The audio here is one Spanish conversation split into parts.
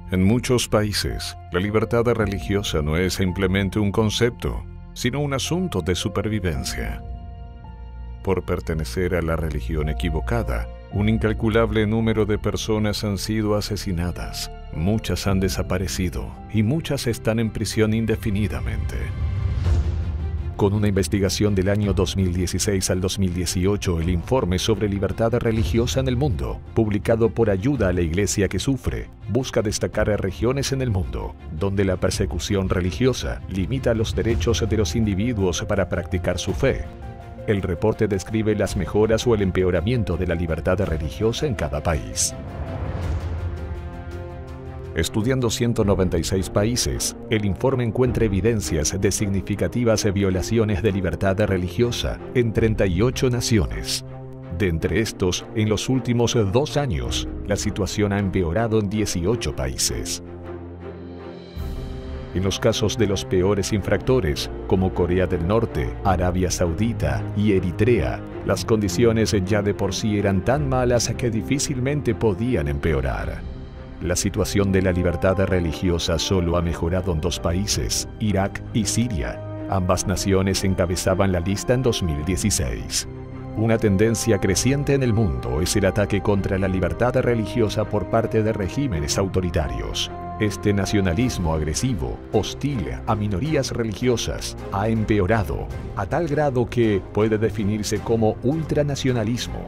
En muchos países, la libertad religiosa no es simplemente un concepto, sino un asunto de supervivencia. Por pertenecer a la religión equivocada, un incalculable número de personas han sido asesinadas, muchas han desaparecido y muchas están en prisión indefinidamente. Con una investigación del año 2016 al 2018, el informe sobre libertad religiosa en el mundo, publicado por Ayuda a la Iglesia que Sufre, busca destacar regiones en el mundo donde la persecución religiosa limita los derechos de los individuos para practicar su fe. El reporte describe las mejoras o el empeoramiento de la libertad religiosa en cada país. Estudiando 196 países, el informe encuentra evidencias de significativas violaciones de libertad religiosa en 38 naciones. De entre estos, en los últimos 2 años, la situación ha empeorado en 18 países. En los casos de los peores infractores, como Corea del Norte, Arabia Saudita y Eritrea, las condiciones ya de por sí eran tan malas que difícilmente podían empeorar. La situación de la libertad religiosa solo ha mejorado en 2 países, Irak y Siria. Ambas naciones encabezaban la lista en 2016. Una tendencia creciente en el mundo es el ataque contra la libertad religiosa por parte de regímenes autoritarios. Este nacionalismo agresivo, hostil a minorías religiosas, ha empeorado a tal grado que puede definirse como ultranacionalismo.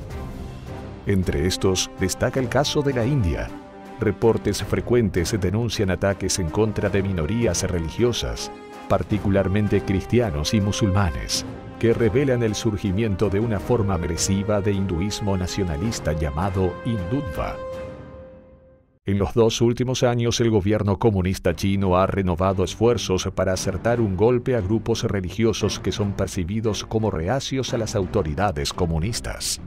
Entre estos, destaca el caso de la India. Reportes frecuentes denuncian ataques en contra de minorías religiosas, particularmente cristianos y musulmanes, que revelan el surgimiento de una forma agresiva de hinduismo nacionalista llamado Hindutva. En los 2 últimos años, el gobierno comunista chino ha renovado esfuerzos para acertar un golpe a grupos religiosos que son percibidos como reacios a las autoridades comunistas.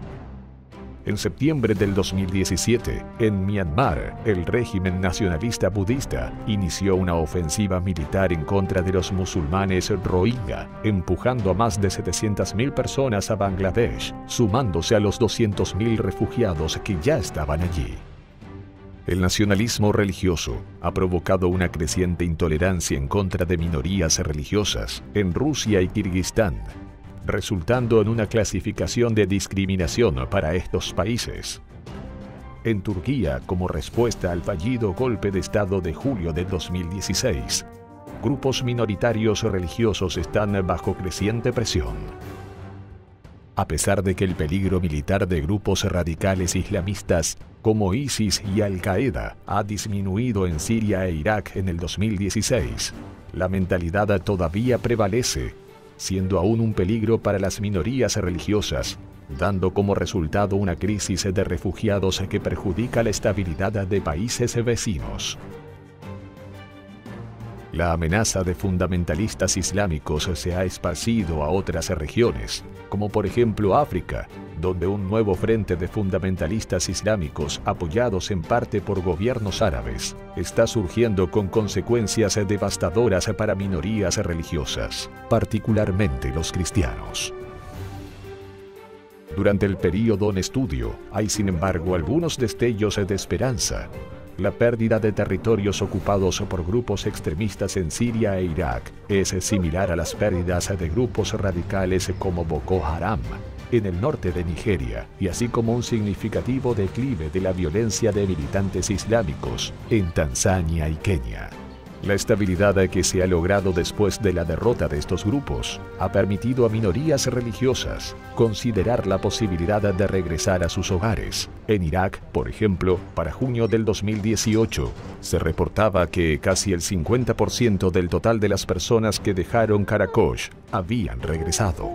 En septiembre del 2017, en Myanmar, el régimen nacionalista budista inició una ofensiva militar en contra de los musulmanes Rohingya, empujando a más de 700.000 personas a Bangladesh, sumándose a los 200.000 refugiados que ya estaban allí. El nacionalismo religioso ha provocado una creciente intolerancia en contra de minorías religiosas en Rusia y Kirguistán, resultando en una clasificación de discriminación para estos países. En Turquía, como respuesta al fallido golpe de Estado de julio de 2016, grupos minoritarios religiosos están bajo creciente presión. A pesar de que el peligro militar de grupos radicales islamistas como ISIS y Al-Qaeda ha disminuido en Siria e Irak en el 2016, la mentalidad todavía prevalece, siendo aún un peligro para las minorías religiosas, dando como resultado una crisis de refugiados que perjudica la estabilidad de países vecinos. La amenaza de fundamentalistas islámicos se ha esparcido a otras regiones, como por ejemplo África, donde un nuevo frente de fundamentalistas islámicos, apoyados en parte por gobiernos árabes, está surgiendo con consecuencias devastadoras para minorías religiosas, particularmente los cristianos. Durante el período en estudio, hay sin embargo algunos destellos de esperanza. La pérdida de territorios ocupados por grupos extremistas en Siria e Irak es similar a las pérdidas de grupos radicales como Boko Haram en el norte de Nigeria, y así como un significativo declive de la violencia de militantes islámicos en Tanzania y Kenia. La estabilidad que se ha logrado después de la derrota de estos grupos ha permitido a minorías religiosas considerar la posibilidad de regresar a sus hogares. En Irak, por ejemplo, para junio del 2018, se reportaba que casi el 50% del total de las personas que dejaron Karakosh habían regresado.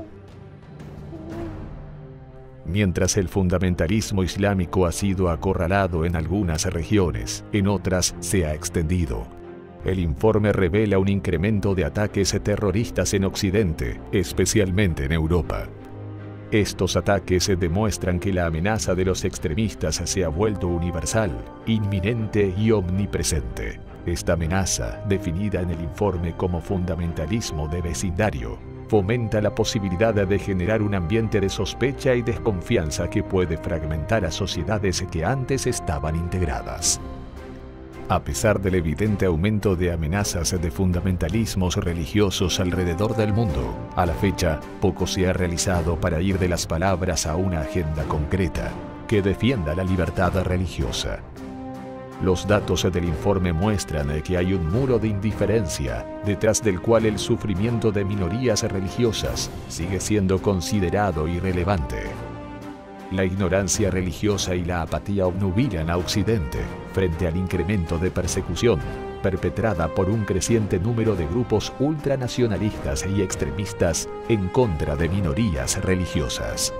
Mientras el fundamentalismo islámico ha sido acorralado en algunas regiones, en otras se ha extendido. El informe revela un incremento de ataques terroristas en Occidente, especialmente en Europa. Estos ataques demuestran que la amenaza de los extremistas se ha vuelto universal, inminente y omnipresente. Esta amenaza, definida en el informe como fundamentalismo de vecindario, fomenta la posibilidad de generar un ambiente de sospecha y desconfianza que puede fragmentar a sociedades que antes estaban integradas. A pesar del evidente aumento de amenazas de fundamentalismos religiosos alrededor del mundo, a la fecha poco se ha realizado para ir de las palabras a una agenda concreta que defienda la libertad religiosa. Los datos del informe muestran que hay un muro de indiferencia detrás del cual el sufrimiento de minorías religiosas sigue siendo considerado irrelevante. La ignorancia religiosa y la apatía obnubilan a Occidente frente al incremento de persecución perpetrada por un creciente número de grupos ultranacionalistas y extremistas en contra de minorías religiosas.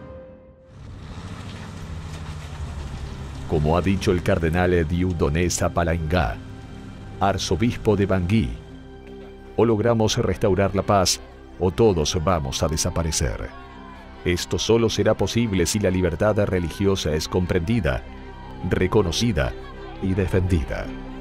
Como ha dicho el cardenal Dieudonné Zapalainga, arzobispo de Bangui, o logramos restaurar la paz o todos vamos a desaparecer. Esto solo será posible si la libertad religiosa es comprendida, reconocida y defendida.